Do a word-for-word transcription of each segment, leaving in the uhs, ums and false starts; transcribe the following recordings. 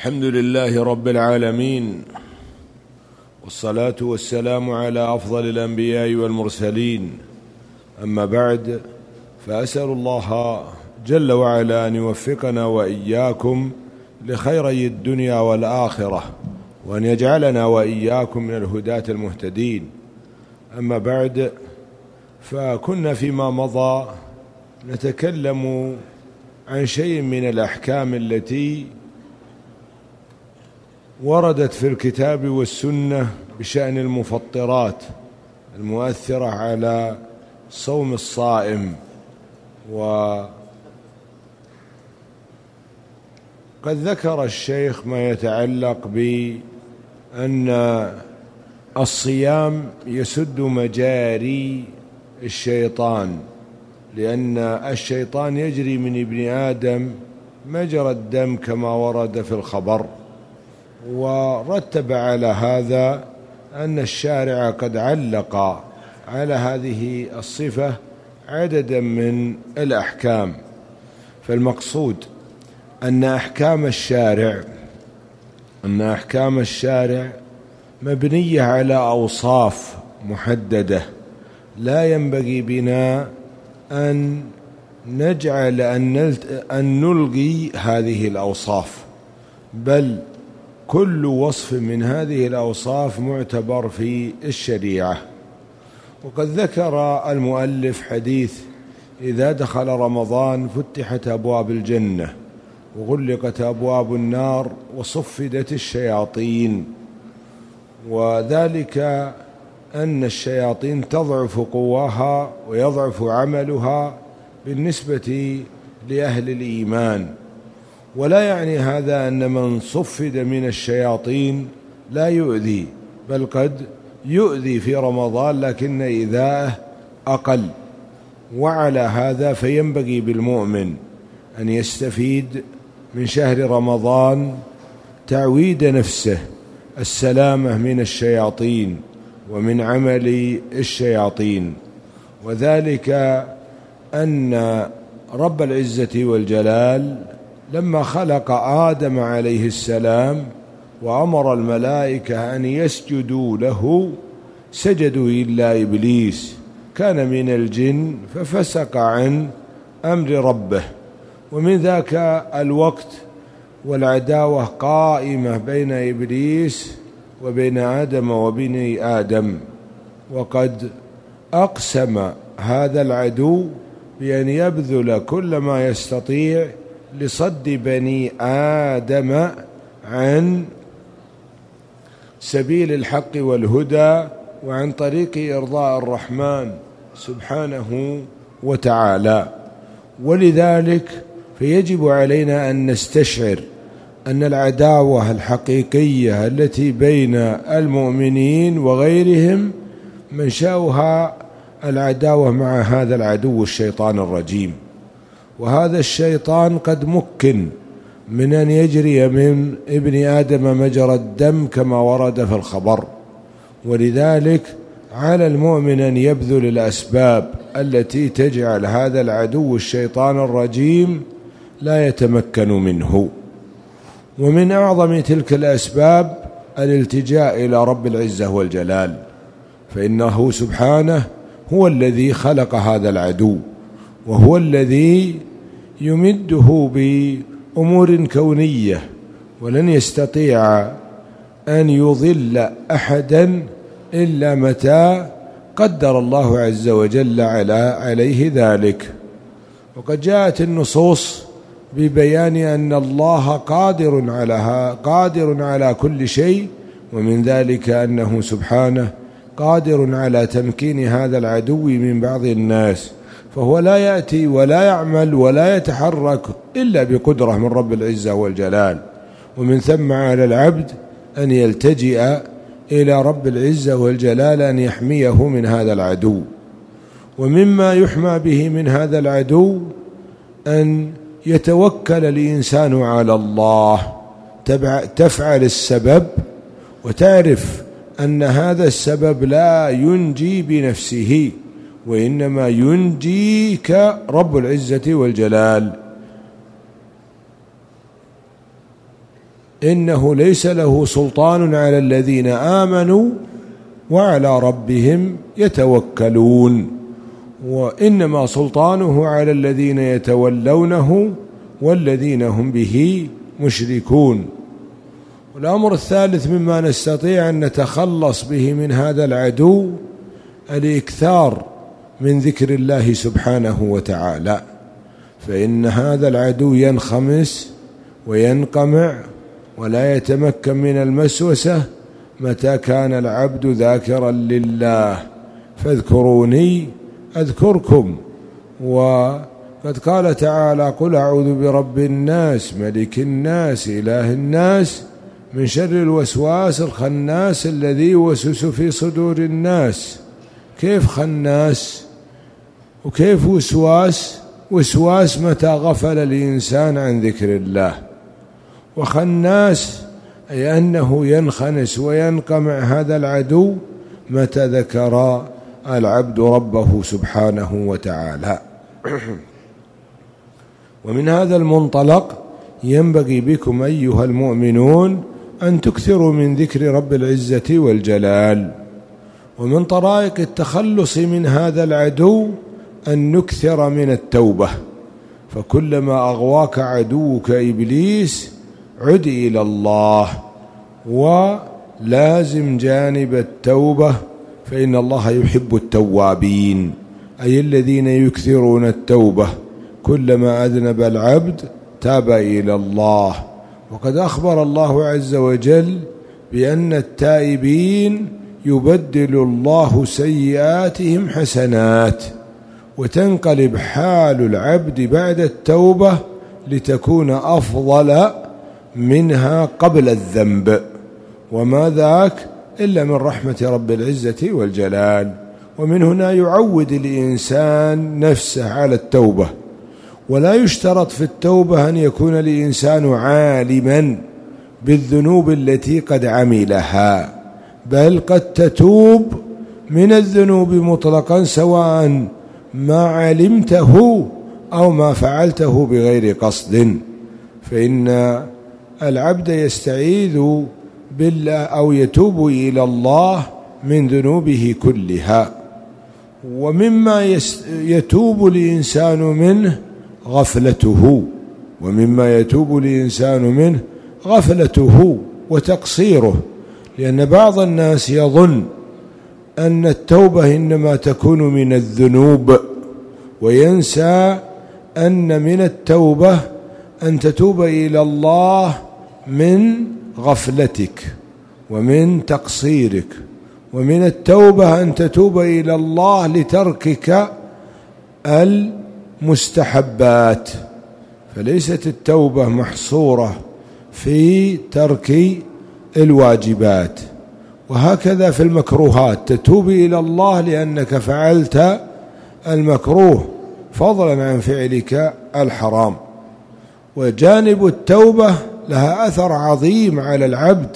الحمد لله رب العالمين، والصلاة والسلام على أفضل الأنبياء والمرسلين. أما بعد، فأسأل الله جل وعلا أن يوفقنا وإياكم لخيري الدنيا والآخرة، وأن يجعلنا وإياكم من الهداة المهتدين. أما بعد، فكنا فيما مضى نتكلم عن شيء من الأحكام التي وردت في الكتاب والسنة بشأن المفطرات المؤثرة على صوم الصائم. وقد ذكر الشيخ ما يتعلق بأن الصيام يسد مجاري الشيطان، لأن الشيطان يجري من ابن آدم مجرى الدم كما ورد في الخبر. ورتب على هذا أن الشارع قد علق على هذه الصفة عددا من الأحكام. فالمقصود أن أحكام الشارع أن أحكام الشارع مبنية على أوصاف محددة، لا ينبغي بنا أن نجعل أن نلغي هذه الأوصاف، بل كل وصف من هذه الأوصاف معتبر في الشريعة. وقد ذكر المؤلف حديث: إذا دخل رمضان فتحت أبواب الجنة وغلقت أبواب النار وصفدت الشياطين. وذلك أن الشياطين تضعف قواها ويضعف عملها بالنسبة لأهل الإيمان. ولا يعني هذا أن من صفد من الشياطين لا يؤذي، بل قد يؤذي في رمضان لكن إيذاءه أقل. وعلى هذا فينبغي بالمؤمن أن يستفيد من شهر رمضان تعويد نفسه السلامة من الشياطين ومن عمل الشياطين. وذلك أن رب العزة والجلال لما خلق آدم عليه السلام وأمر الملائكة أن يسجدوا له سجدوا إلا إبليس كان من الجن ففسق عن أمر ربه. ومن ذاك الوقت والعداوة قائمة بين إبليس وبين آدم وبني آدم. وقد أقسم هذا العدو بأن يبذل كل ما يستطيع لصد بني آدم عن سبيل الحق والهدى وعن طريق إرضاء الرحمن سبحانه وتعالى. ولذلك فيجب علينا أن نستشعر أن العداوة الحقيقية التي بين المؤمنين وغيرهم منشأها العداوة مع هذا العدو الشيطان الرجيم. وهذا الشيطان قد مكن من أن يجري من ابن آدم مجرى الدم كما ورد في الخبر. ولذلك على المؤمن أن يبذل الأسباب التي تجعل هذا العدو الشيطان الرجيم لا يتمكن منه. ومن أعظم تلك الأسباب الالتجاء إلى رب العزة والجلال، فإنه سبحانه هو الذي خلق هذا العدو، وهو الذي يمده بأمور كونية، ولن يستطيع أن يضل أحدا إلا متى قدر الله عز وجل على عليه ذلك. وقد جاءت النصوص ببيان أن الله قادر على قادر على كل شيء، ومن ذلك أنه سبحانه قادر على تمكين هذا العدو من بعض الناس، فهو لا يأتي ولا يعمل ولا يتحرك إلا بقدرة من رب العزة والجلال. ومن ثم على العبد أن يلتجئ إلى رب العزة والجلال أن يحميه من هذا العدو. ومما يحمى به من هذا العدو أن يتوكل الإنسان على الله، تفعل السبب وتعرف أن هذا السبب لا ينجي بنفسه، وإنما ينجيك رب العزة والجلال. إنه ليس له سلطان على الذين آمنوا وعلى ربهم يتوكلون، وإنما سلطانه على الذين يتولونه والذين هم به مشركون. والأمر الثالث مما نستطيع أن نتخلص به من هذا العدو الإكثار من ذكر الله سبحانه وتعالى، فإن هذا العدو ينخمس وينقمع ولا يتمكن من المسوسة متى كان العبد ذاكرا لله، فاذكروني أذكركم. وقد قال تعالى: قل أعوذ برب الناس ملك الناس إله الناس من شر الوسواس الخناس الذي يوسوس في صدور الناس. كيف خناس وكيف وسواس؟ وسواس متى غفل الإنسان عن ذكر الله، وخناس أي أنه ينخنس وينقمع هذا العدو متى ذكر العبد ربه سبحانه وتعالى. ومن هذا المنطلق ينبغي بكم أيها المؤمنون أن تكثروا من ذكر رب العزة والجلال. ومن طرائق التخلص من هذا العدو أن نكثر من التوبة، فكلما أغواك عدوك إبليس عد إلى الله ولازم جانب التوبة، فإن الله يحب التوابين، أي الذين يكثرون التوبة. كلما أذنب العبد تاب إلى الله. وقد أخبر الله عز وجل بأن التائبين يبدل الله سيئاتهم حسنات، وتنقلب حال العبد بعد التوبة لتكون أفضل منها قبل الذنب، وما ذاك إلا من رحمة رب العزة والجلال. ومن هنا يعود الإنسان نفسه على التوبة، ولا يشترط في التوبة أن يكون الإنسان عالما بالذنوب التي قد عملها، بل قد تتوب من الذنوب مطلقا سواء ما علمته أو ما فعلته بغير قصد، فإن العبد يستعيذ بالله أو يتوب إلى الله من ذنوبه كلها. ومما يتوب الإنسان منه غفلته، ومما يتوب الإنسان منه غفلته وتقصيره، لأن بعض الناس يظن أن التوبة إنما تكون من الذنوب، وينسى أن من التوبة أن تتوب إلى الله من غفلتك ومن تقصيرك، ومن التوبة أن تتوب إلى الله لتركك المستحبات، فليست التوبة محصورة في ترك الواجبات. وهكذا في المكروهات تتوب إلى الله لأنك فعلت المكروه فضلا عن فعلك الحرام. وجانب التوبة لها أثر عظيم على العبد،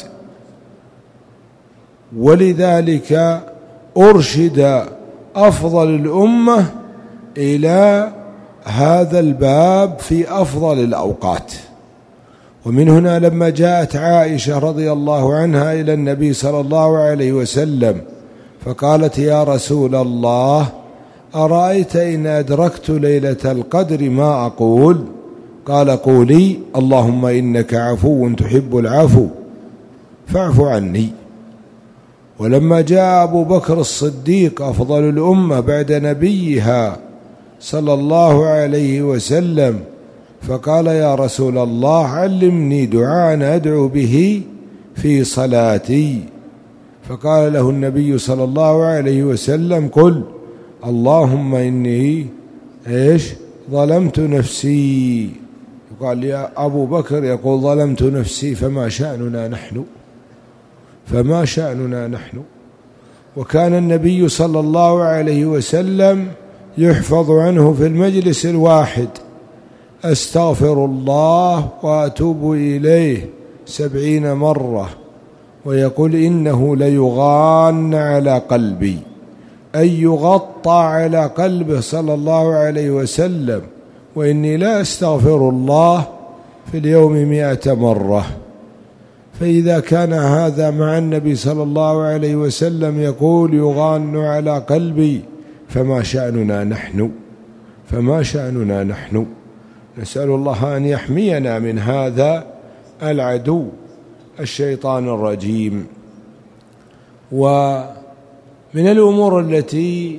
ولذلك أرشد أفضل الأمة إلى هذا الباب في أفضل الأوقات. ومن هنا لما جاءت عائشة رضي الله عنها إلى النبي صلى الله عليه وسلم فقالت: يا رسول الله، أرأيت إن أدركت ليلة القدر ما أقول؟ قال: قولي: اللهم إنك عفو تحب العفو فاعف عني. ولما جاء أبو بكر الصديق أفضل الأمة بعد نبيها صلى الله عليه وسلم فقال: يا رسول الله، علمني دعاء أدعو به في صلاتي. فقال له النبي صلى الله عليه وسلم: قل اللهم إني إيش ظلمت نفسي. قال يا أبو بكر يقول ظلمت نفسي، فما شأننا نحن فما شأننا نحن وكان النبي صلى الله عليه وسلم يحفظ عنه في المجلس الواحد: أستغفر الله وأتوب إليه سبعين مرة، ويقول: إنه ليغان على قلبي، أي يغطى على قلبه صلى الله عليه وسلم، وإني لا أستغفر الله في اليوم مئة مرة. فإذا كان هذا مع النبي صلى الله عليه وسلم يقول يغان على قلبي، فما شأننا نحن فما شأننا نحن نسأل الله أن يحمينا من هذا العدو الشيطان الرجيم. ومن الأمور التي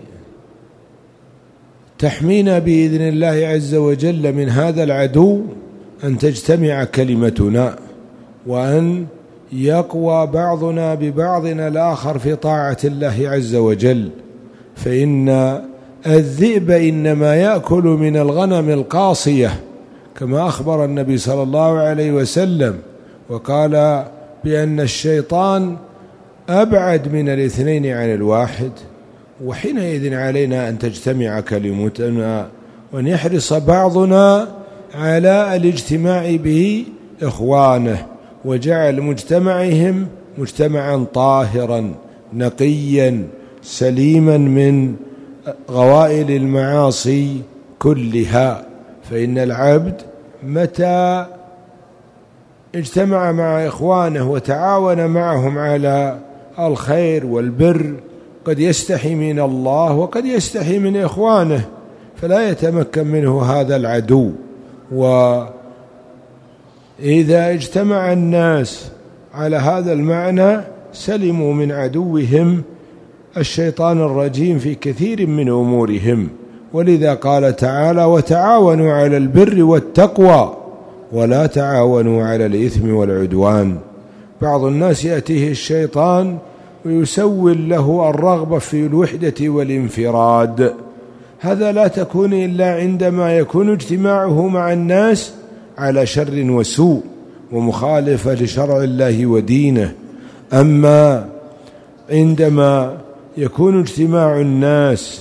تحمينا بإذن الله عز وجل من هذا العدو أن تجتمع كلمتنا، وأن يقوى بعضنا ببعضنا الآخر في طاعة الله عز وجل، فإن الذئب إنما يأكل من الغنم القاصية كما أخبر النبي صلى الله عليه وسلم، وقال بأن الشيطان أبعد من الاثنين عن الواحد. وحينئذ علينا أن تجتمع كلمتنا وأن يحرص بعضنا على الاجتماع به إخوانه، وجعل مجتمعهم مجتمعا طاهرا نقيا سليما من غوائل المعاصي كلها. فإن العبد متى اجتمع مع إخوانه وتعاون معهم على الخير والبر قد يستحي من الله وقد يستحي من إخوانه، فلا يتمكن منه هذا العدو. وإذا اجتمع الناس على هذا المعنى سلموا من عدوهم الشيطان الرجيم في كثير من أمورهم. ولذا قال تعالى: وتعاونوا على البر والتقوى ولا تعاونوا على الإثم والعدوان. بعض الناس يأتيه الشيطان ويسول له الرغبة في الوحدة والانفراد، هذا لا تكون إلا عندما يكون اجتماعه مع الناس على شر وسوء ومخالفة لشرع الله ودينه. أما عندما يكون اجتماع الناس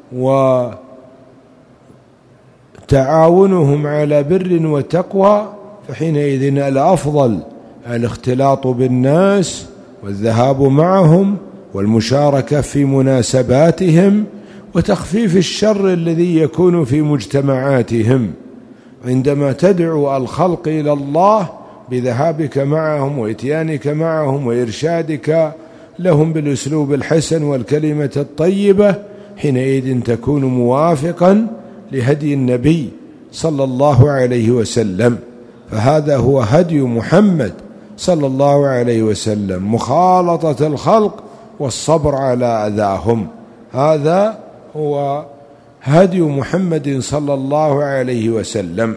وتعاونهم على بر وتقوى فحينئذ الأفضل الاختلاط بالناس والذهاب معهم والمشاركة في مناسباتهم وتخفيف الشر الذي يكون في مجتمعاتهم. عندما تدعو الخلق إلى الله بذهابك معهم وإتيانك معهم وإرشادك لهم بالأسلوب الحسن والكلمة الطيبة، حينئذ تكون موافقا لهدي النبي صلى الله عليه وسلم. فهذا هو هدي محمد صلى الله عليه وسلم، مخالطة الخلق والصبر على أذاهم، هذا هو هدي محمد صلى الله عليه وسلم.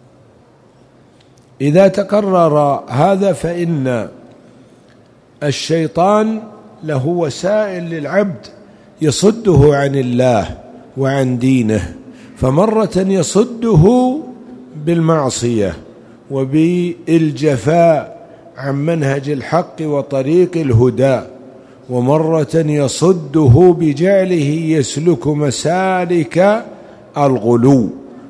إذا تكرر هذا فإن الشيطان له وسائل للعبد يصده عن الله وعن دينه، فمرة يصده بالمعصية وبالجفاء عن منهج الحق وطريق الهدى، ومرة يصده بجعله يسلك مسالك الغلو،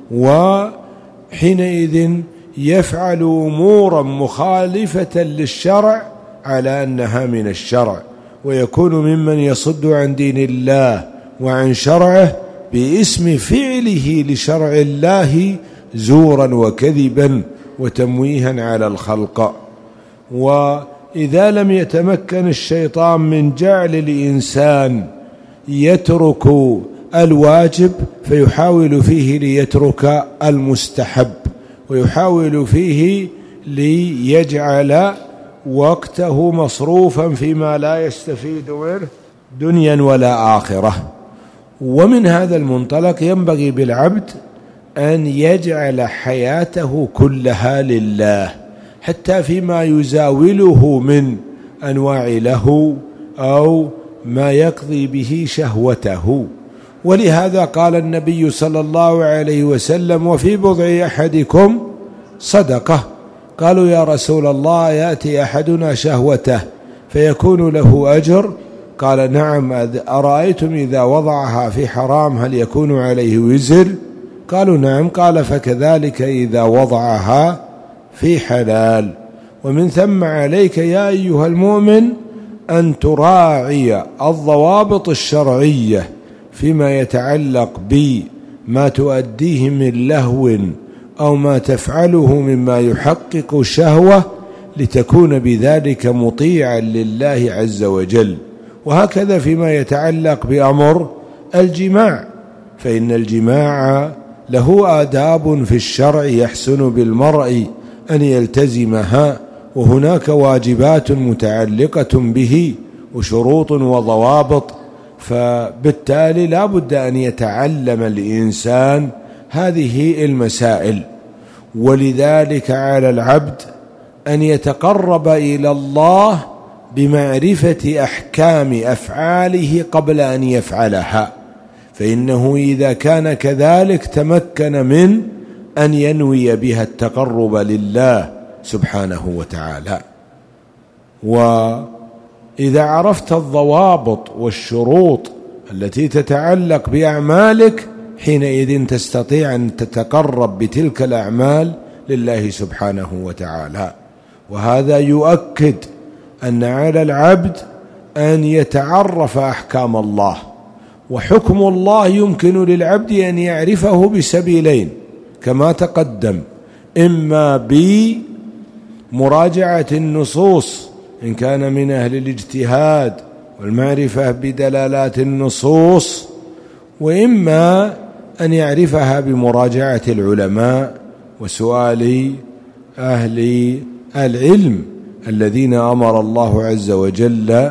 وحينئذ يفعل أمورا مخالفة للشرع على أنها من الشرع، ويكون ممن يصد عن دين الله وعن شرعه باسم فعله لشرع الله زورا وكذبا وتمويها على الخلق. وإذا لم يتمكن الشيطان من جعل الإنسان يترك الواجب فيحاول فيه ليترك المستحب، ويحاول فيه ليجعل وقته مصروفا فيما لا يستفيد منه دنيا ولا آخرة. ومن هذا المنطلق ينبغي بالعبد أن يجعل حياته كلها لله، حتى فيما يزاوله من أنواع له أو ما يقضي به شهوته. ولهذا قال النبي صلى الله عليه وسلم: وفي بضع أحدكم صدقة. قالوا: يا رسول الله، يأتي أحدنا شهوته فيكون له أجر؟ قال: نعم، أرأيتم إذا وضعها في حرام هل يكون عليه وزر؟ قالوا: نعم. قال: فكذلك إذا وضعها في حلال. ومن ثم عليك يا أيها المؤمن أن تراعي الضوابط الشرعية فيما يتعلق بما تؤديه من لهو أو ما تفعله مما يحقق شهوة، لتكون بذلك مطيعا لله عز وجل. وهكذا فيما يتعلق بأمر الجماع، فإن الجماع له آداب في الشرع يحسن بالمرء أن يلتزمها، وهناك واجبات متعلقة به وشروط وضوابط، فبالتالي لا بد أن يتعلم الإنسان هذه المسائل. ولذلك على العبد أن يتقرب إلى الله بمعرفة أحكام أفعاله قبل أن يفعلها، فإنه إذا كان كذلك تمكن من أن ينوي بها التقرب لله سبحانه وتعالى. وإذا عرفت الضوابط والشروط التي تتعلق بأعمالك حينئذ تستطيع أن تتقرب بتلك الأعمال لله سبحانه وتعالى. وهذا يؤكد أن على العبد أن يتعرف أحكام الله، وحكم الله يمكن للعبد أن يعرفه بسبيلين كما تقدم: إما بمراجعة النصوص إن كان من أهل الاجتهاد والمعرفة بدلالات النصوص، وإما أن يعرفها بمراجعة العلماء وسؤال أهل العلم الذين أمر الله عز وجل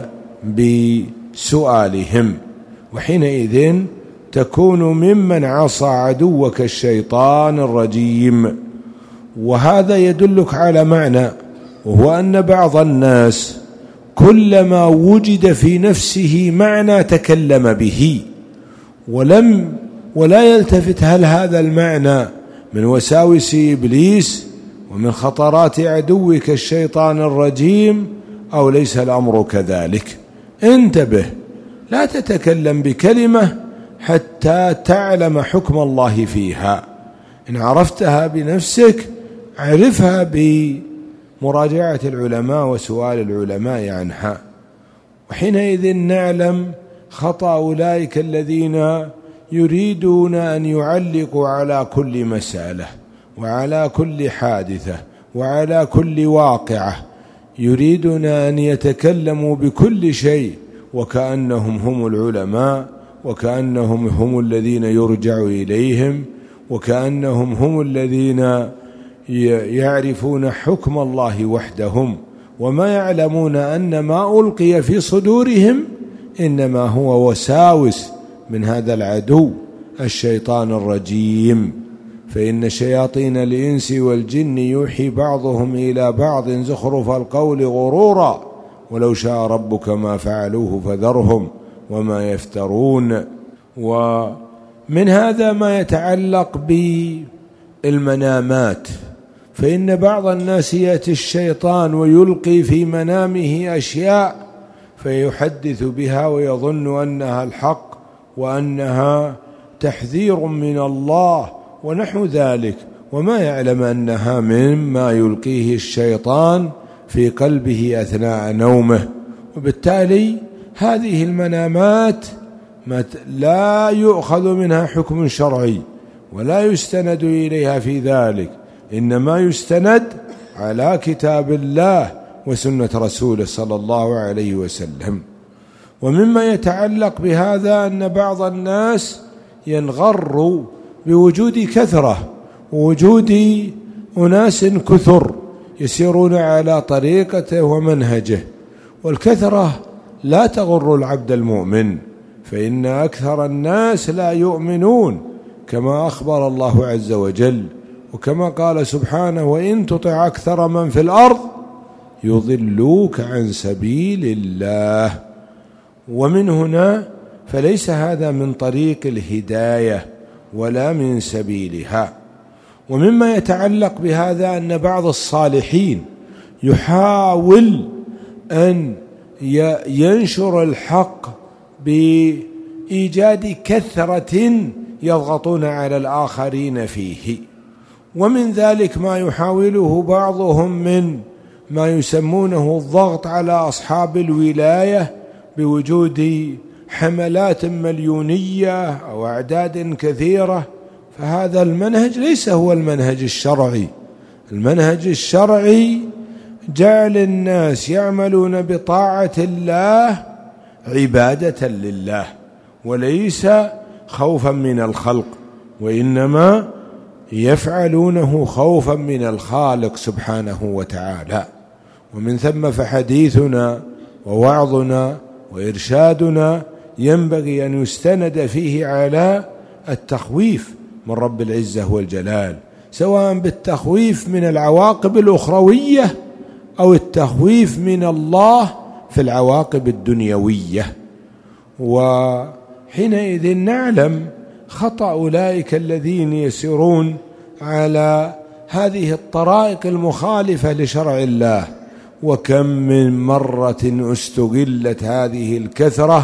بسؤالهم، وحينئذ تكون ممن عصى عدوك الشيطان الرجيم. وهذا يدلك على معنى، وهو أن بعض الناس كلما وجد في نفسه معنى تكلم به ولم ولا يلتفت هل هذا المعنى من وساوس إبليس ومن خطرات عدوك الشيطان الرجيم أو ليس الأمر كذلك. انتبه، لا تتكلم بكلمة حتى تعلم حكم الله فيها. إن عرفتها بنفسك عرفها بمراجعة العلماء وسؤال العلماء عنها، وحينئذ نعلم خطأ أولئك الذين يريدون أن يعلقوا على كل مسألة وعلى كل حادثة وعلى كل واقعة، يريدون أن يتكلموا بكل شيء وكأنهم هم العلماء، وكأنهم هم الذين يرجع إليهم، وكأنهم هم الذين يعرفون حكم الله وحدهم، وما يعلمون أن ما ألقي في صدورهم إنما هو وساوس من هذا العدو الشيطان الرجيم. فإن شياطين الإنس والجن يوحي بعضهم إلى بعض زخرف القول غرورا ولو شاء ربك ما فعلوه فذرهم وما يفترون. ومن هذا ما يتعلق بالمنامات، فإن بعض الناس يأتي الشيطان ويلقي في منامه أشياء فيحدث بها ويظن أنها الحق وأنها تحذير من الله ونحو ذلك، وما يعلم أنها مما يلقيه الشيطان في قلبه أثناء نومه. وبالتالي هذه المنامات لا يؤخذ منها حكم شرعي ولا يستند إليها في ذلك، إنما يستند على كتاب الله وسنة رسوله صلى الله عليه وسلم. ومما يتعلق بهذا أن بعض الناس ينغر بوجود كثرة ووجود أناس كثر يسيرون على طريقته ومنهجه، والكثرة لا تغر العبد المؤمن، فإن أكثر الناس لا يؤمنون كما أخبر الله عز وجل، وكما قال سبحانه: وإن تطع أكثر من في الأرض يضلوك عن سبيل الله. ومن هنا فليس هذا من طريق الهداية ولا من سبيلها. ومما يتعلق بهذا أن بعض الصالحين يحاول أن ينشر الحق بإيجاد كثرة يضغطون على الآخرين فيه، ومن ذلك ما يحاوله بعضهم من ما يسمونه الضغط على أصحاب الولاية بوجود حملات مليونية أو أعداد كثيرة، فهذا المنهج ليس هو المنهج الشرعي. المنهج الشرعي جعل الناس يعملون بطاعة الله عبادة لله وليس خوفا من الخلق، وإنما يفعلونه خوفا من الخالق سبحانه وتعالى. ومن ثم فحديثنا ووعظنا وإرشادنا ينبغي أن يستند فيه على التخويف من رب العزة والجلال، سواء بالتخويف من العواقب الأخروية أو التخويف من الله في العواقب الدنيوية. وحينئذ نعلم خطأ أولئك الذين يسيرون على هذه الطرائق المخالفة لشرع الله. وكم من مرة استغلت هذه الكثرة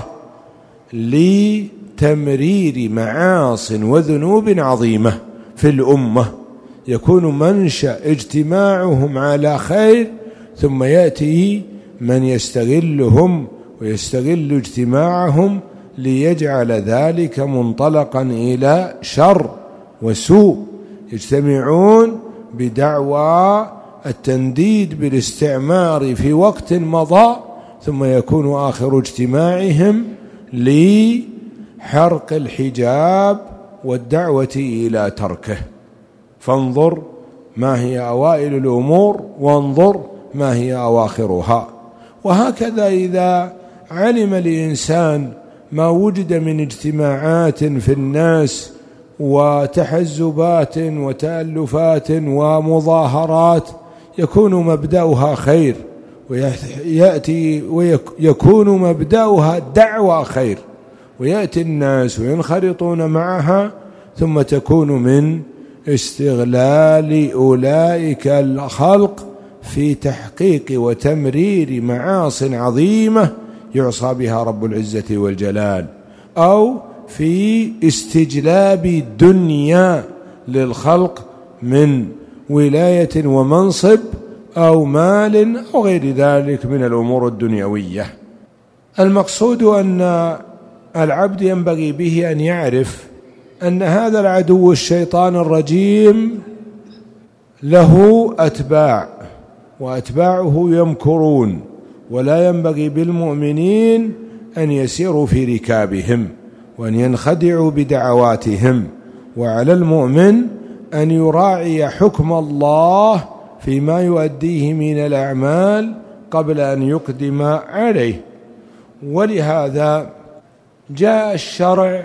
لتمرير معاصٍ وذنوب عظيمة في الأمة، يكون منشأ اجتماعهم على خير، ثم يأتي من يستغلهم ويستغل اجتماعهم ليجعل ذلك منطلقا إلى شر وسوء. يجتمعون بدعوى التنديد بالاستعمار في وقت مضى، ثم يكون آخر اجتماعهم لحرق الحجاب والدعوة إلى تركه. فانظر ما هي أوائل الأمور وانظر ما هي أواخرها. وهكذا إذا علم الإنسان ما وجد من اجتماعات في الناس وتحزبات وتألفات ومظاهرات يكون مبدأها خير، ويأتي ويكون مبدأها دعوة خير، ويأتي الناس وينخرطون معها، ثم تكون من استغلال أولئك الخلق في تحقيق وتمرير معاصٍ عظيمة يعصى بها رب العزة والجلال، أو في استجلاب دنيا للخلق من ولاية ومنصب أو مال أو غير ذلك من الأمور الدنيوية. المقصود أن العبد ينبغي به أن يعرف أن هذا العدو الشيطان الرجيم له أتباع، وأتباعه يمكرون، ولا ينبغي بالمؤمنين أن يسيروا في ركابهم وأن ينخدعوا بدعواتهم. وعلى المؤمن أن يراعي حكم الله فيما يؤديه من الأعمال قبل أن يقدم عليه. ولهذا جاء الشرع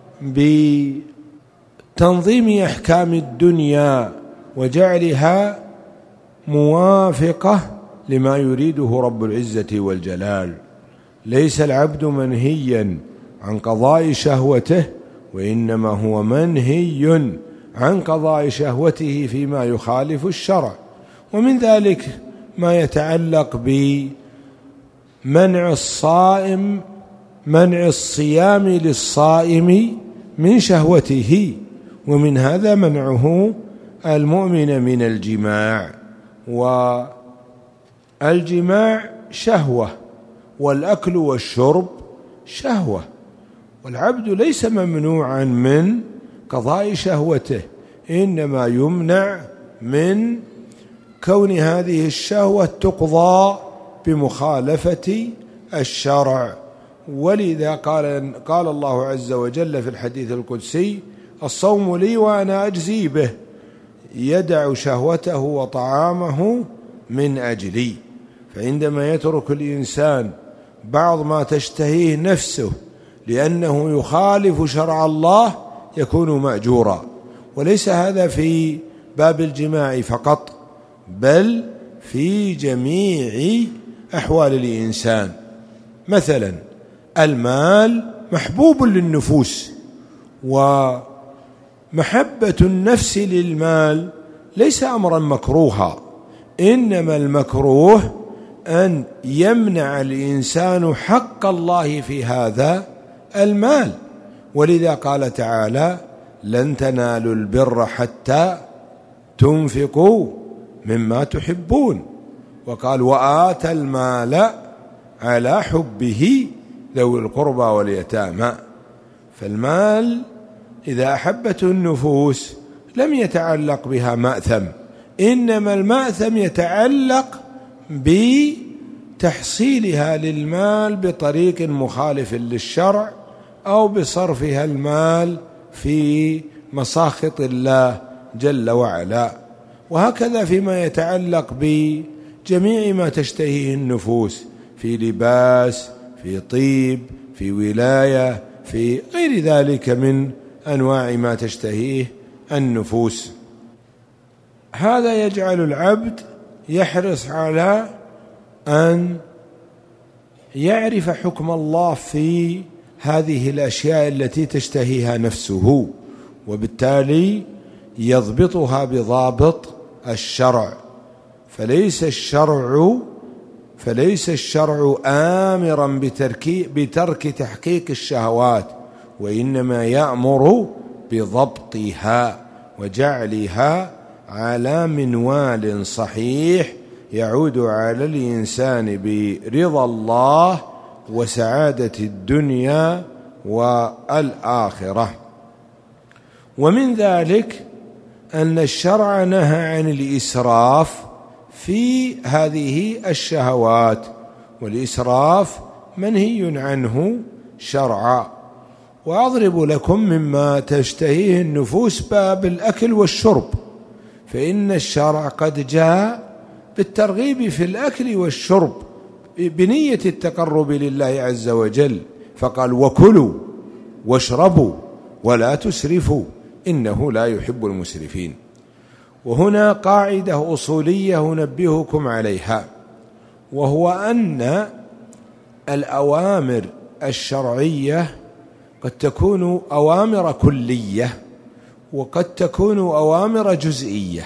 بتنظيم أحكام الدنيا وجعلها موافقة لما يريده رب العزة والجلال. ليس العبد منهيا عن قضاء شهوته، وإنما هو منهي عن قضاء شهوته فيما يخالف الشرع. ومن ذلك ما يتعلق بمنع الصائم منع الصيام للصائم من شهوته، ومن هذا منعه المؤمن من الجماع. والجماع شهوة، والأكل والشرب شهوة، والعبد ليس ممنوعا من قضاء شهوته، إنما يمنع من كون هذه الشهوة تقضى بمخالفة الشرع. ولذا قال, قال الله عز وجل في الحديث القدسي: الصوم لي وأنا أجزي به، يدع شهوته وطعامه من أجلي. فعندما يترك الإنسان بعض ما تشتهيه نفسه لأنه يخالف شرع الله يكون مأجورا. وليس هذا في باب الجماع فقط، بل في جميع أحوال الإنسان. مثلا المال محبوب للنفوس، ومحبة النفس للمال ليس أمرا مكروها، إنما المكروه أن يمنع الإنسان حق الله في هذا المال. ولذا قال تعالى: لن تنالوا البر حتى تنفقوا مما تحبون. وقال: وآتى المال على حبه ذوي القربى واليتامى. فالمال إذا أحبته النفوس لم يتعلق بها مأثم، إنما المأثم يتعلق بتحصيلها للمال بطريق مخالف للشرع أو بصرفها المال في مساخط الله جل وعلا. وهكذا فيما يتعلق بجميع ما تشتهيه النفوس في لباس، في طيب، في ولاية، في غير ذلك من أنواع ما تشتهيه النفوس. هذا يجعل العبد يحرص على أن يعرف حكم الله في هذه الأشياء التي تشتهيها نفسه، وبالتالي يضبطها بضابط الشرع. فليس الشرع فليس الشرع آمرا بترك تحقيق الشهوات، وإنما يأمر بضبطها وجعلها على منوال صحيح يعود على الإنسان برضا الله وسعادة الدنيا والآخرة. ومن ذلك أن الشرع نهى عن الإسراف في هذه الشهوات، والإسراف منهي عنه شرعا. وأضرب لكم مما تشتهيه النفوس باب الأكل والشرب، فإن الشرع قد جاء بالترغيب في الأكل والشرب بنية التقرب لله عز وجل، فقال: وكلوا واشربوا ولا تسرفوا إنه لا يحب المسرفين. وهنا قاعدة أصولية أنبهكم عليها، وهو أن الأوامر الشرعية قد تكون أوامر كلية، وقد تكون أوامر جزئية.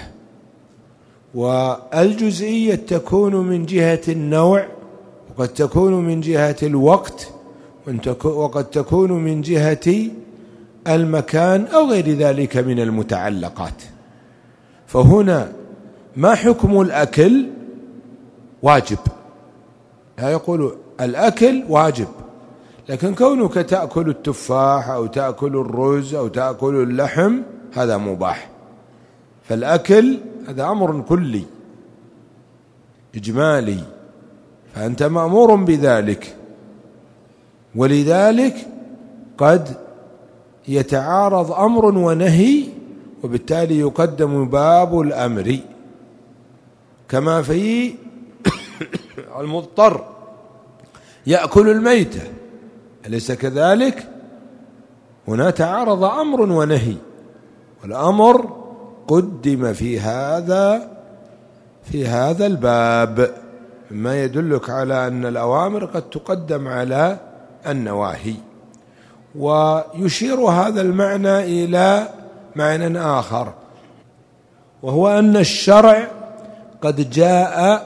والجزئية تكون من جهة النوع، وقد تكون من جهة الوقت، وقد تكون من جهة المكان أو غير ذلك من المتعلقات. فهنا ما حكم الأكل؟ واجب، لا يقول الأكل واجب، لكن كونك تأكل التفاح أو تأكل الرز أو تأكل اللحم هذا مباح. فالأكل هذا أمر كلي إجمالي، فأنت مأمور بذلك. ولذلك قد يتعارض أمر ونهي، وبالتالي يقدم باب الأمر، كما في المضطر يأكل الميتة، أليس كذلك؟ هنا تعارض أمر ونهي، والأمر قدم في هذا في هذا الباب، مما يدلك على أن الأوامر قد تقدم على النواهي. ويشير هذا المعنى إلى معنى آخر، وهو أن الشرع قد جاء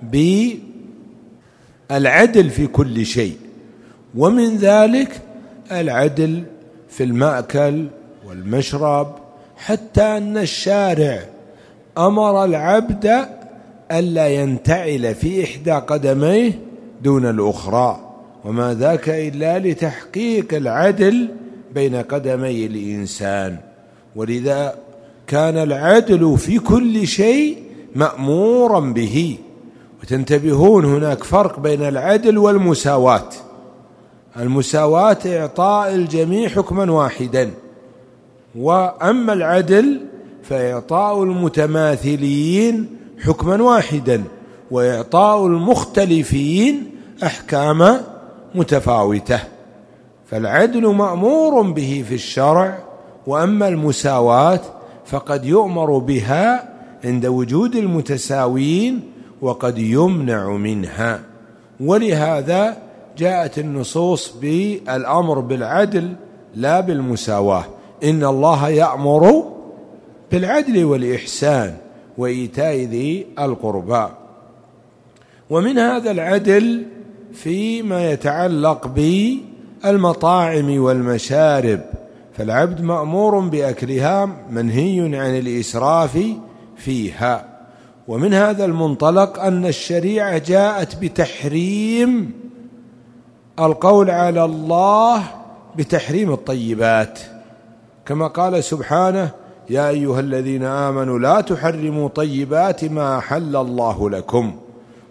بالعدل في كل شيء، ومن ذلك العدل في المأكل والمشرب، حتى أن الشارع أمر العبد ألا ينتعل في إحدى قدميه دون الأخرى، وما ذاك إلا لتحقيق العدل بين قدمي الإنسان. ولذا كان العدل في كل شيء مأمورا به. وتنتبهون هناك فرق بين العدل والمساواة. المساواة إعطاء الجميع حكما واحدا، وأما العدل فإعطاء المتماثلين حكما واحدا، وإعطاء المختلفين أحكام متفاوتة. فالعدل مأمور به في الشرع، وأما المساواة فقد يؤمر بها عند وجود المتساوين وقد يمنع منها. ولهذا جاءت النصوص بالأمر بالعدل لا بالمساواة. إن الله يأمر بالعدل والإحسان وإيتاء ذي القربى. ومن هذا العدل فيما يتعلق بالمطاعم والمشارب، فالعبد مأمور بأكلها، منهي عن الإسراف فيها. ومن هذا المنطلق أن الشريعة جاءت بتحريم القول على الله بتحريم الطيبات، كما قال سبحانه: يا أيها الذين آمنوا لا تحرموا طيبات ما أحل الله لكم.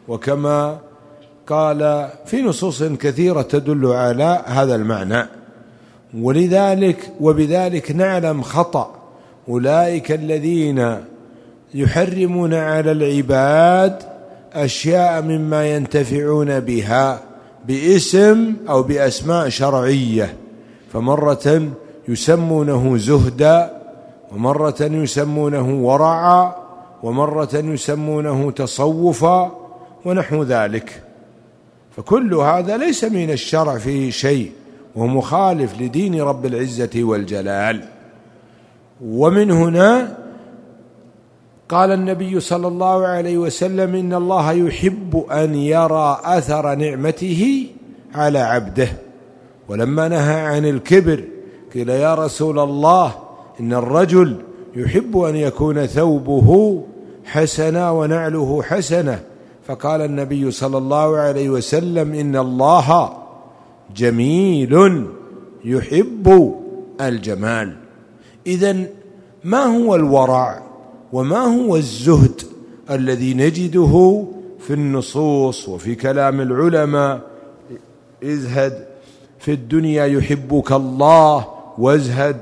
وكما قال في نصوص كثيرة تدل على هذا المعنى. ولذلك وبذلك نعلم خطأ أولئك الذين يحرمون على العباد أشياء مما ينتفعون بها باسم أو بأسماء شرعية، فمرة يسمونه زهدا، ومرة يسمونه ورعا، ومرة يسمونه تصوفا ونحو ذلك. فكل هذا ليس من الشرع فيه شيء، وهو مخالف لدين رب العزة والجلال. ومن هنا قال النبي صلى الله عليه وسلم: إن الله يحب أن يرى أثر نعمته على عبده. ولما نهى عن الكبر قيل: يا رسول الله، إن الرجل يحب أن يكون ثوبه حسنا ونعله حسنة. فقال النبي صلى الله عليه وسلم: إن الله جميل يحب الجمال. إذن ما هو الورع وما هو الزهد الذي نجده في النصوص وفي كلام العلماء؟ ازهد في الدنيا يحبك الله، وازهد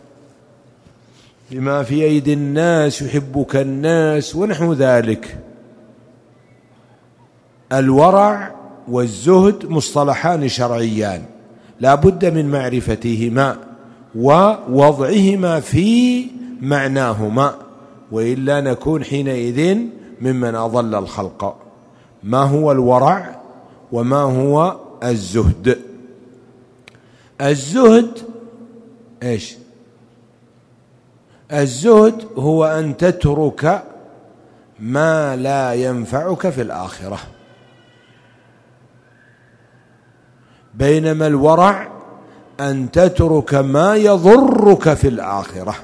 بما في أيدي الناس يحبك الناس، ونحو ذلك. الورع والزهد مصطلحان شرعيان لا بد من معرفتهما ووضعهما في معناهما، وإلا نكون حينئذ ممن أضل الخلق. ما هو الورع وما هو الزهد؟ الزهد إيش؟ الزهد هو أن تترك ما لا ينفعك في الآخرة، بينما الورع أن تترك ما يضرك في الآخرة.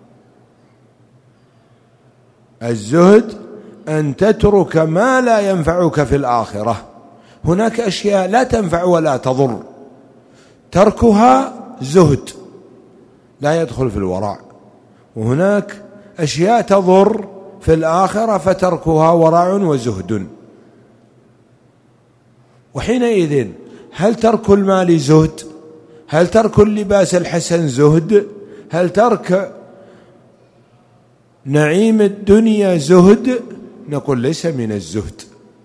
الزهد أن تترك ما لا ينفعك في الآخرة. هناك أشياء لا تنفع ولا تضر، تركها زهد لا يدخل في الورع، وهناك أشياء تضر في الآخرة فتركها ورع وزهد. وحينئذ هل ترك المال زهد؟ هل ترك اللباس الحسن زهد؟ هل ترك نعيم الدنيا زهد؟ نقول ليس من الزهد.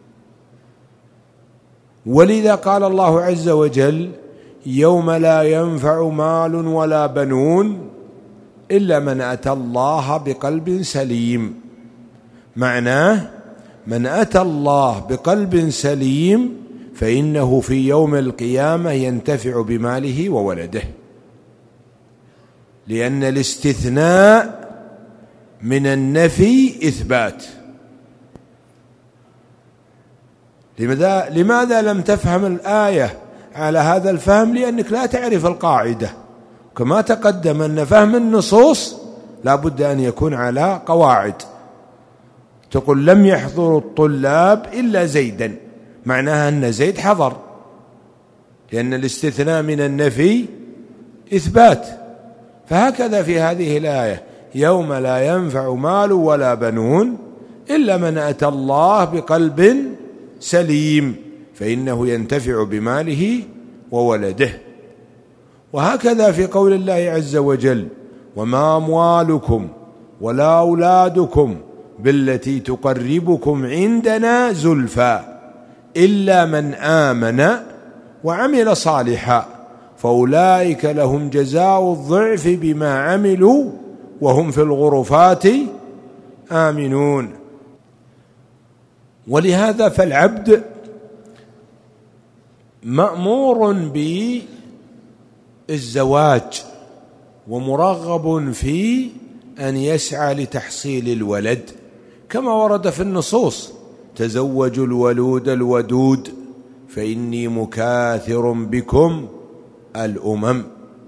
ولذا قال الله عز وجل: يوم لا ينفع مال ولا بنون إلا من أتى الله بقلب سليم. معناه من أتى الله بقلب سليم فإنه في يوم القيامة ينتفع بماله وولده، لأن الاستثناء من النفي إثبات. لماذا, لماذا لم تفهم الآية على هذا الفهم؟ لأنك لا تعرف القاعدة. كما تقدم أن فهم النصوص لا بد أن يكون على قواعد. تقول: لم يحضر الطلاب إلا زيدا، معناها أن زيد حضر، لأن الاستثناء من النفي إثبات. فهكذا في هذه الآية: يوم لا ينفع مال ولا بنون إلا من أتى الله بقلب سليم فإنه ينتفع بماله وولده. وهكذا في قول الله عز وجل: وما أموالكم ولا أولادكم بالتي تقربكم عندنا زلفى إلا من آمن وعمل صالحا فأولئك لهم جزاء الضعف بما عملوا وهم في الغرفات آمنون. ولهذا فالعبد مأمور بالزواج ومرغب في أن يسعى لتحصيل الولد، كما ورد في النصوص: تزوجوا الولود الودود فإني مكاثر بكم الأمم.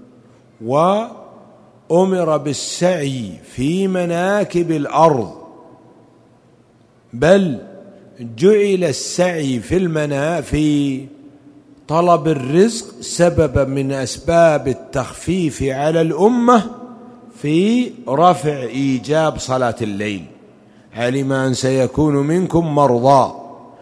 وأمر بالسعي في مناكب الأرض، بل جعل السعي في المنا في طلب الرزق سببا من أسباب التخفيف على الأمة في رفع إيجاب صلاة الليل. علم أن سيكون منكم مرضى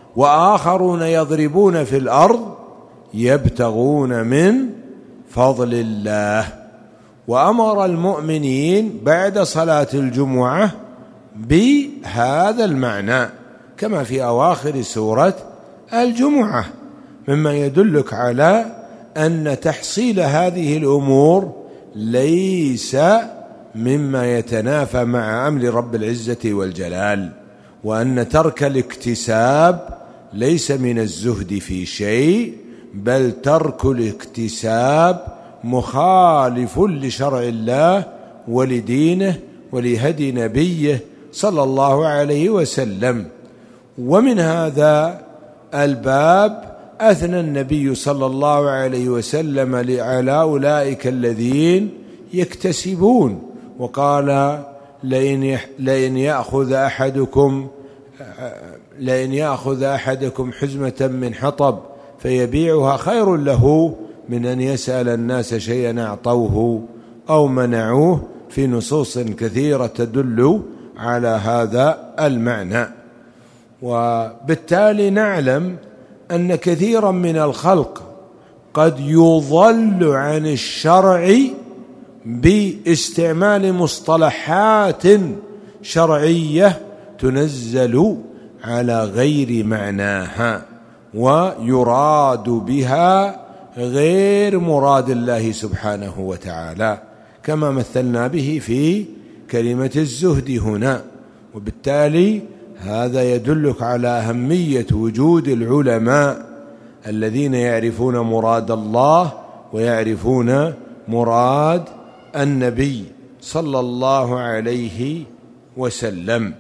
وآخرون يضربون في الأرض يبتغون من فضل الله. وأمر المؤمنين بعد صلاة الجمعة بهذا المعنى كما في أواخر سورة الجمعة، مما يدلك على أن تحصيل هذه الأمور ليس مما يتنافى مع أمر رب العزة والجلال، وأن ترك الاكتساب ليس من الزهد في شيء، بل ترك الاكتساب مخالف لشرع الله ولدينه ولهدي نبيه صلى الله عليه وسلم. ومن هذا الباب أثنى النبي صلى الله عليه وسلم على أولئك الذين يكتسبون، وقال لئن لئن يأخذ أحدكم لئن يأخذ أحدكم حزمة من حطب فيبيعها خير له من أن يسأل الناس شيئا أعطوه أو منعوه، في نصوص كثيرة تدل على هذا المعنى. وبالتالي نعلم أن كثيرا من الخلق قد يضل عن الشرع باستعمال مصطلحات شرعية تنزل على غير معناها، ويراد بها غير مراد الله سبحانه وتعالى، كما مثلنا به في كلمة الزهد هنا. وبالتالي هذا يدلك على أهمية وجود العلماء الذين يعرفون مراد الله ويعرفون مراد النبي صلى الله عليه وسلم.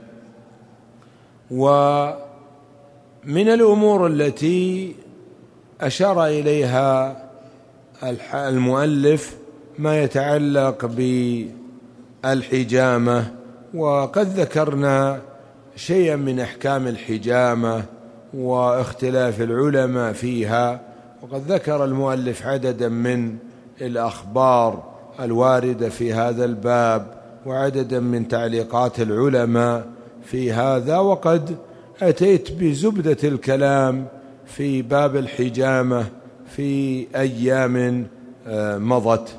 ومن الأمور التي أشار إليها المؤلف ما يتعلق بالحجامة، وقد ذكرنا شيئا من أحكام الحجامة واختلاف العلماء فيها، وقد ذكر المؤلف عددا من الأخبار الواردة في هذا الباب وعددا من تعليقات العلماء في هذا، وقد أتيت بزبدة الكلام في باب الحجامة في أيام مضت.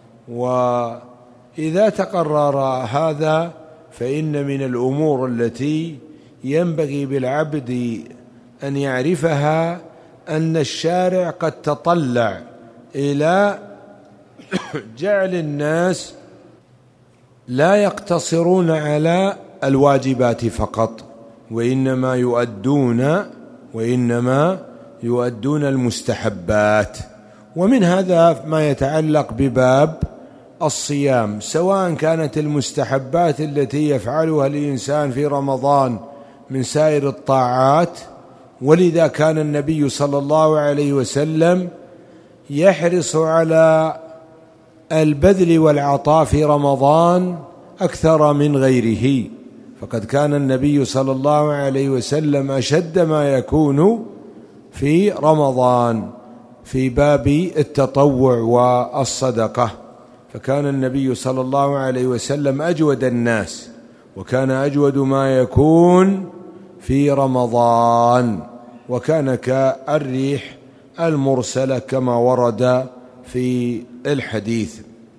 وإذا تقرر هذا فإن من الأمور التي ينبغي بالعبد أن يعرفها أن الشارع قد تطلع إلى جعل الناس لا يقتصرون على الواجبات فقط، وإنما يؤدون وإنما يؤدون المستحبات. ومن هذا ما يتعلق بباب الصيام، سواء كانت المستحبات التي يفعلها الإنسان في رمضان من سائر الطاعات، ولذا كان النبي صلى الله عليه وسلم يحرص على البذل والعطاء في رمضان أكثر من غيره، فقد كان النبي صلى الله عليه وسلم أشد ما يكون في رمضان في باب التطوع والصدقة، فكان النبي صلى الله عليه وسلم أجود الناس، وكان أجود ما يكون في رمضان، وكان كالريح المرسلة كما ورد في الحديث.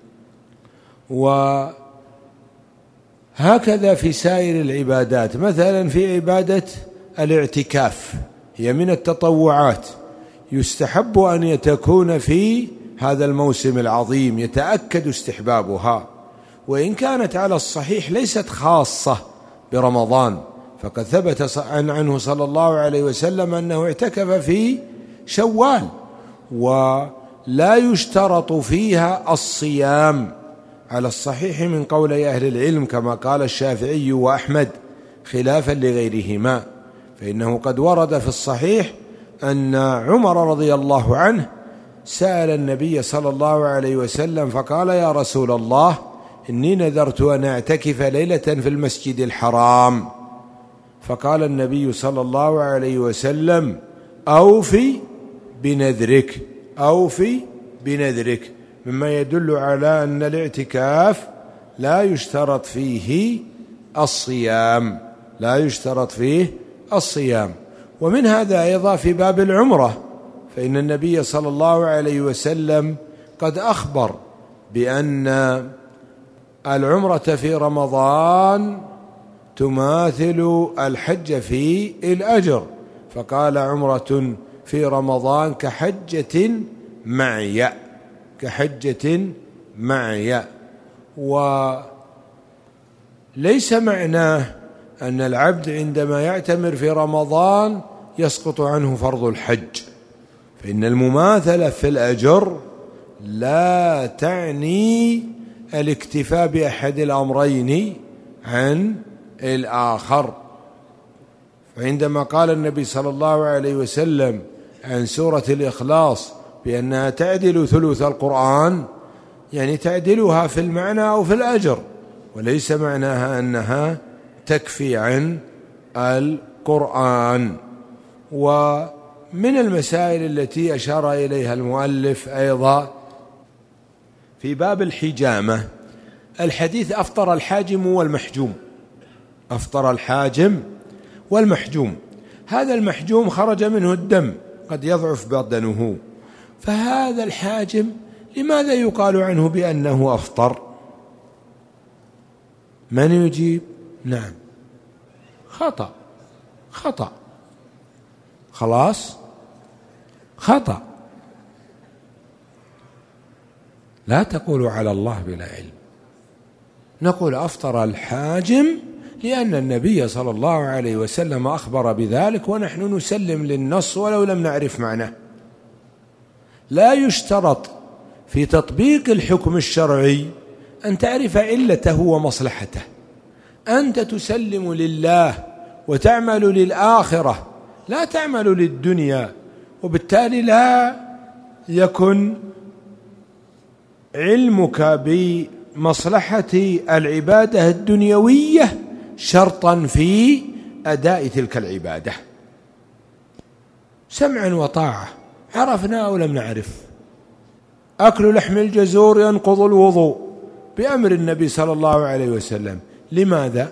وهكذا في سائر العبادات، مثلا في عبادة الاعتكاف هي من التطوعات، يستحب أن تكون في هذا الموسم العظيم، يتأكد استحبابها، وإن كانت على الصحيح ليست خاصة برمضان، فقد ثبت عنه صلى الله عليه وسلم أنه اعتكف في شوال، ولا يشترط فيها الصيام على الصحيح من قول أهل العلم كما قال الشافعي وأحمد خلافا لغيرهما، فإنه قد ورد في الصحيح أن عمر رضي الله عنه سأل النبي صلى الله عليه وسلم فقال: يا رسول الله، إني نذرت أن أعتكف ليلة في المسجد الحرام. فقال النبي صلى الله عليه وسلم: أوفي بنذرك، أوفي بنذرك، مما يدل على أن الاعتكاف لا يشترط فيه الصيام، لا يشترط فيه الصيام. ومن هذا أيضا في باب العمرة، فإن النبي صلى الله عليه وسلم قد أخبر بأن العمرة في رمضان تماثل الحج في الأجر، فقال عمرة في رمضان كحجة معي، كحجة معي. وليس معناه أن العبد عندما يعتمر في رمضان يسقط عنه فرض الحج، فإن المماثلة في الأجر لا تعني الاكتفاء بأحد الأمرين عن الآخر. فعندما قال النبي صلى الله عليه وسلم عن سورة الإخلاص بأنها تعدل ثلث القرآن، يعني تعدلها في المعنى أو في الأجر، وليس معناها أنها تكفي عن القرآن. ومن المسائل التي أشار إليها المؤلف أيضا في باب الحجامة الحديث أفطر الحاجم والمحجوم، أفطر الحاجم والمحجوم. هذا المحجوم خرج منه الدم، قد يضعف بدنه، فهذا الحاجم لماذا يقال عنه بأنه أفطر؟ من يجيب؟ نعم، خطأ، خطأ، خلاص، خطأ. لا تقولوا على الله بلا علم، نقول أفطر الحاجم لأن النبي صلى الله عليه وسلم أخبر بذلك، ونحن نسلم للنص ولو لم نعرف معناه. لا يشترط في تطبيق الحكم الشرعي أن تعرف علته ومصلحته، أنت تسلم لله وتعمل للآخرة، لا تعمل للدنيا، وبالتالي لا يكن علمك بمصلحة العبادة الدنيوية شرطا في أداء تلك العبادة. سمعا وطاعة، عرفنا أو لم نعرف. أكل لحم الجزور ينقض الوضوء بأمر النبي صلى الله عليه وسلم، لماذا؟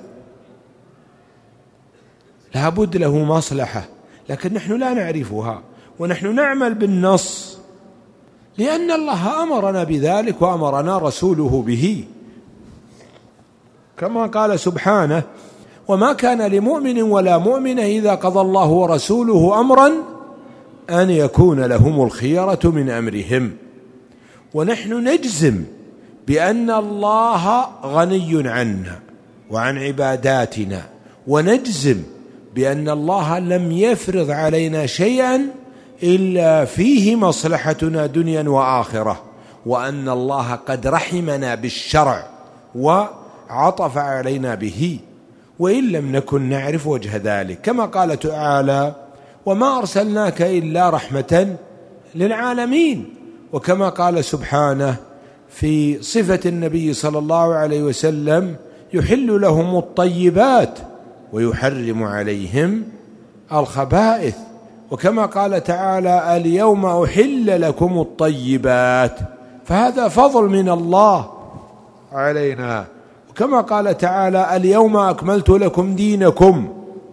لابد له مصلحة، لكن نحن لا نعرفها، ونحن نعمل بالنص لأن الله أمرنا بذلك وأمرنا رسوله به، كما قال سبحانه: وما كان لمؤمن ولا مؤمنة إذا قضى الله ورسوله أمرا أن يكون لهم الخيرة من أمرهم. ونحن نجزم بأن الله غني عنا وعن عباداتنا، ونجزم بأن الله لم يفرض علينا شيئا إلا فيه مصلحتنا دنيا وآخرة، وأن الله قد رحمنا بالشرع وعطف علينا به، وإن لم نكن نعرف وجه ذلك، كما قال تعالى: وما أرسلناك إلا رحمة للعالمين. وكما قال سبحانه في صفة النبي صلى الله عليه وسلم: يحل لهم الطيبات ويحرم عليهم الخبائث. وكما قال تعالى: اليوم أحل لكم الطيبات، فهذا فضل من الله علينا. وكما قال تعالى: اليوم أكملت لكم دينكم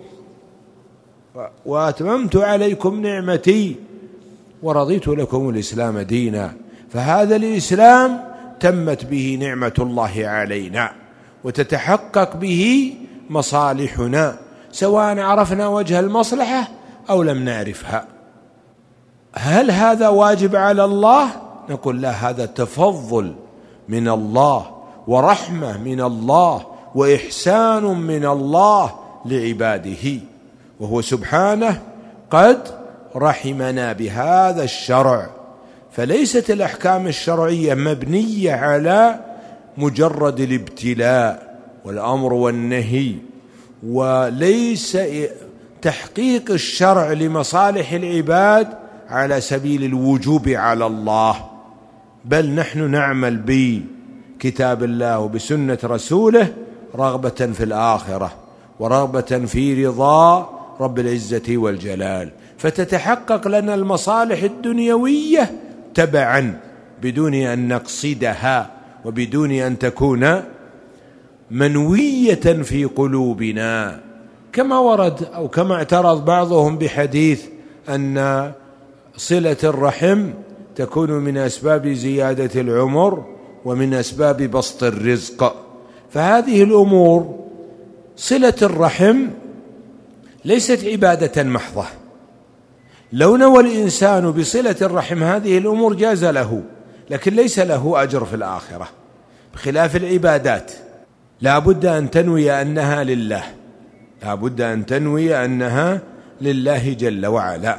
وأتممت عليكم نعمتي ورضيت لكم الإسلام دينا. فهذا الإسلام تمت به نعمة الله علينا، وتتحقق به مصالحنا، سواء عرفنا وجه المصلحة أو لم نعرفها. هل هذا واجب على الله؟ نقول لا، هذا تفضل من الله ورحمة من الله وإحسان من الله لعباده، وهو سبحانه قد رحمنا بهذا الشرع. فليست الأحكام الشرعية مبنية على مجرد الابتلاء والأمر والنهي، وليس تحقيق الشرع لمصالح العباد على سبيل الوجوب على الله، بل نحن نعمل بكتاب الله وبسنة رسوله رغبة في الآخرة ورغبة في رضا رب العزة والجلال، فتتحقق لنا المصالح الدنيوية تبعا بدون أن نقصدها وبدون أن تكون منوية في قلوبنا، كما ورد أو كما اعترض بعضهم بحديث أن صلة الرحم تكون من أسباب زيادة العمر ومن أسباب بسط الرزق. فهذه الأمور صلة الرحم ليست عبادة محضة، لو نوى الإنسان بصلة الرحم هذه الأمور جاز له، لكن ليس له أجر في الآخرة، بخلاف العبادات لا بد أن تنوي أنها لله، لا بد أن تنوي أنها لله جل وعلا.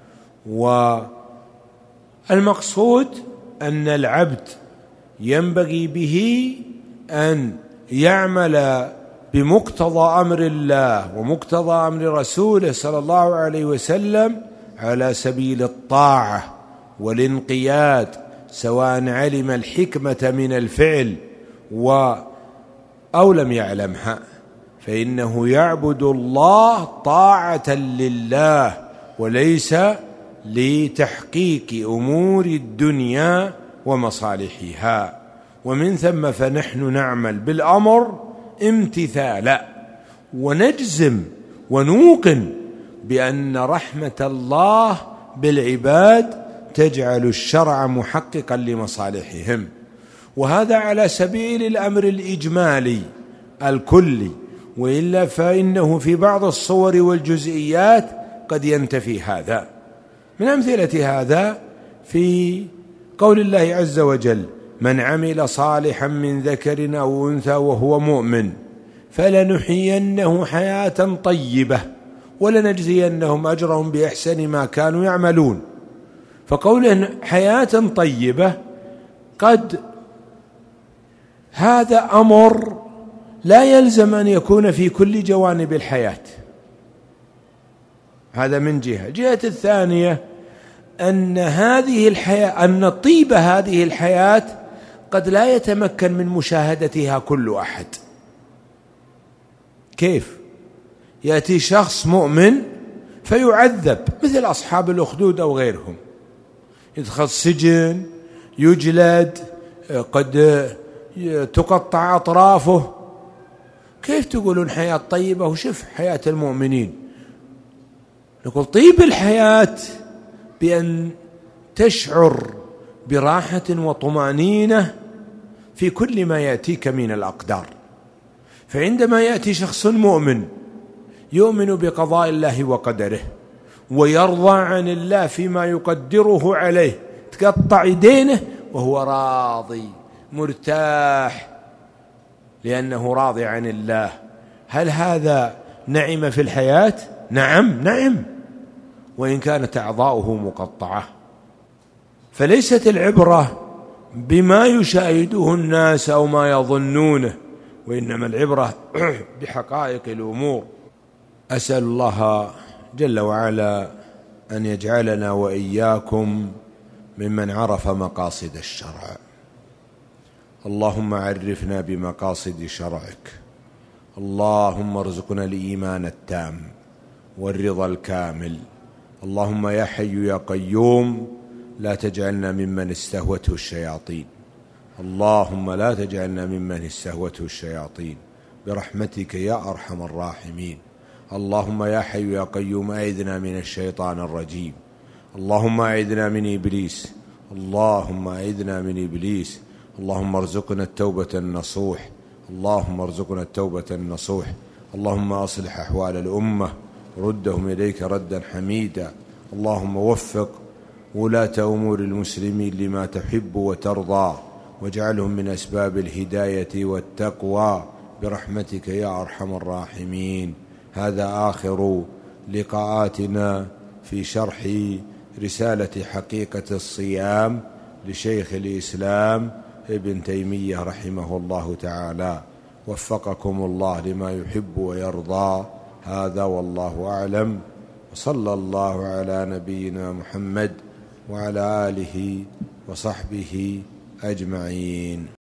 والمقصود أن العبد ينبغي به أن يعمل بمقتضى أمر الله ومقتضى أمر رسوله صلى الله عليه وسلم على سبيل الطاعة والانقياد، سواء علم الحكمة من الفعل و أو لم يعلمها، فإنه يعبد الله طاعة لله وليس لتحقيق أمور الدنيا ومصالحها. ومن ثم فنحن نعمل بالأمر امتثالا، ونجزم ونوقن بأن رحمة الله بالعباد تجعل الشرع محققا لمصالحهم، وهذا على سبيل الأمر الإجمالي الكلي، وإلا فإنه في بعض الصور والجزئيات قد ينتفي هذا. من أمثلة هذا في قول الله عز وجل: من عمل صالحا من ذكر أو أنثى وهو مؤمن فلنحيينه حياة طيبة ولنجزينهم أجرهم بأحسن ما كانوا يعملون. فقوله حياة طيبة قد هذا أمر لا يلزم أن يكون في كل جوانب الحياة، هذا من جهة. جهة الثانية أن هذه الحياة أن طيب هذه الحياة قد لا يتمكن من مشاهدتها كل أحد. كيف؟ يأتي شخص مؤمن فيعذب مثل أصحاب الأخدود أو غيرهم، يدخل السجن، يجلد، قد تقطع أطرافه. كيف تقولون حياة طيبة وشف حياة المؤمنين؟ نقول طيب الحياة بأن تشعر براحة وطمأنينة في كل ما يأتيك من الأقدار. فعندما يأتي شخص مؤمن يؤمن بقضاء الله وقدره ويرضى عن الله فيما يقدره عليه، تقطع يدينه وهو راضي مرتاح لأنه راضي عن الله، هل هذا نعم في الحياة؟ نعم نعم، وإن كانت أعضاؤه مقطعة. فليست العبرة بما يشاهده الناس أو ما يظنونه، وإنما العبرة بحقائق الأمور. أسأل الله جل وعلا أن يجعلنا وإياكم ممن عرف مقاصد الشرع. اللهم عرفنا بمقاصد شرعك، اللهم ارزقنا الإيمان التام والرضا الكامل. اللهم يا حي يا قيوم لا تجعلنا ممن استهوته الشياطين، اللهم لا تجعلنا ممن استهوته الشياطين برحمتك يا أرحم الراحمين. اللهم يا حي يا قيوم أعذنا من الشيطان الرجيم، اللهم أعذنا من إبليس، اللهم أعذنا من إبليس. اللهم ارزقنا التوبة النصوح، اللهم ارزقنا التوبة النصوح. اللهم أصلح أحوال الأمة، ردهم إليك ردا حميدا. اللهم وفق ولاة أمور المسلمين لما تحب وترضى، واجعلهم من أسباب الهداية والتقوى برحمتك يا أرحم الراحمين. هذا آخر لقاءاتنا في شرح رسالة حقيقة الصيام لشيخ الإسلام ابن تيمية رحمه الله تعالى. وفقكم الله لما يحب ويرضى. هذا والله أعلم، وصلى الله على نبينا محمد وعلى آله وصحبه أجمعين.